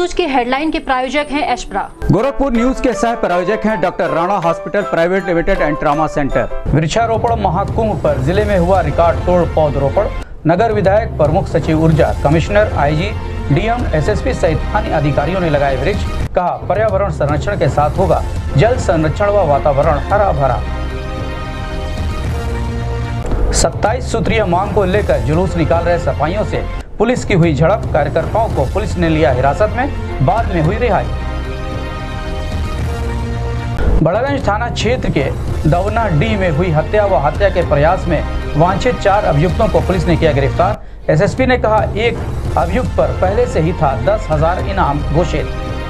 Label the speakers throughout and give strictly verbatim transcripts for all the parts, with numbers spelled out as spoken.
Speaker 1: News के headline के प्रायोजक हैं एशप्रा।
Speaker 2: गोरखपुर न्यूज के सह प्रायोजक हैं doctor Rana hospital private limited and trauma centre. वृक्षारोपण महाकुंभ पर जिले में हुआ रिकॉर्ड तोड़ पौधरोपण। नगर विधायक, प्रमुख सचिव ऊर्जा, कमिश्नर, आईजी, डीएम, एसएसपी सहित अन्य अधिकारियों ने लगाए वृक्ष। कहा, पर्यावरण संरक्षण के साथ होगा जल संरक्षण व वातावरण हरा भरा। सत्ताईस सूत्रीय मांग को लेकर जुलूस निकाल रहे सफाइयों से पुलिस की हुई झड़प। कार्यकर्ताओं को पुलिस ने लिया हिरासत में, बाद में हुई रिहाई। बड़ागंज थाना क्षेत्र के दवना डी में हुई हत्या व हत्या के प्रयास में वांछित चार अभियुक्तों को पुलिस ने किया गिरफ्तार। एसएसपी ने कहा, एक अभियुक्त पर पहले से ही था दस हजार इनाम घोषित।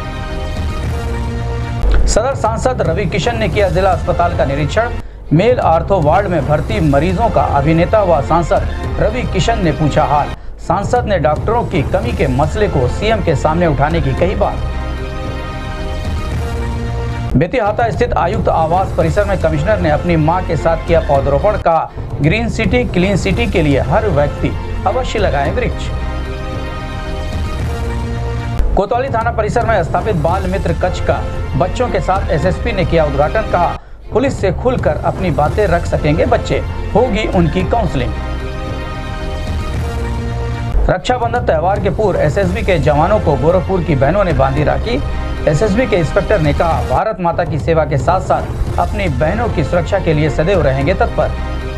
Speaker 2: सदर सांसद रवि किशन ने किया जिला अस्पताल का निरीक्षण। मेल आर्थो वार्ड में भर्ती मरीजों का अभिनेता व सांसद रवि किशन ने पूछा हाल। सांसद ने डॉक्टरों की कमी के मसले को सीएम के सामने उठाने की कही बात। बेतिहाता स्थित आयुक्त आवास परिसर में कमिश्नर ने अपनी मां के साथ किया पौधरोपण। कहा, ग्रीन सिटी क्लीन सिटी के लिए हर व्यक्ति अवश्य लगाए वृक्ष। कोतवाली थाना परिसर में स्थापित बाल मित्र कक्ष का बच्चों के साथ एसएसपी ने किया उद्घाटन। कहा, पुलिस से खुलकर अपनी बातें रख सकेंगे बच्चे, होगी उनकी काउंसलिंग। रक्षाबंधन त्योहार के पूर्व एसएसबी के जवानों को गोरखपुर की बहनों ने बांधी राखी। एसएसबी के इंस्पेक्टर ने कहा, भारत माता की सेवा के साथ साथ अपनी बहनों की सुरक्षा के लिए सदैव रहेंगे तत्पर।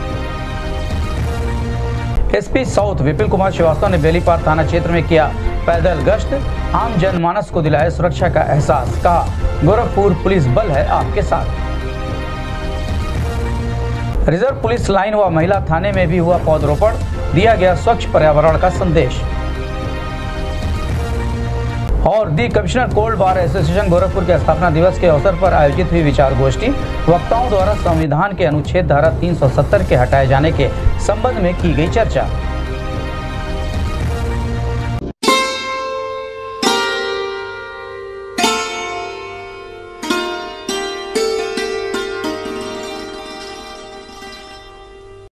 Speaker 2: एसपी साउथ विपिन कुमार श्रीवास्तव ने बेलीपार थाना क्षेत्र में किया पैदल गश्त। आम जनमानस को दिलाया सुरक्षा का एहसास। कहा, गोरखपुर पुलिस बल है आपके साथ। रिजर्व पुलिस लाइन व महिला थाने में भी हुआ पौधरोपण। दिया गया स्वच्छ पर्यावरण का संदेश। और the commissioner court bar association Gorakhpur के स्थापना दिवस के अवसर पर आयोजित हुई विचार गोष्ठी। वक्ताओं द्वारा संविधान के अनुच्छेद धारा तीन सौ सत्तर के हटाए जाने के संबंध में की गई चर्चा।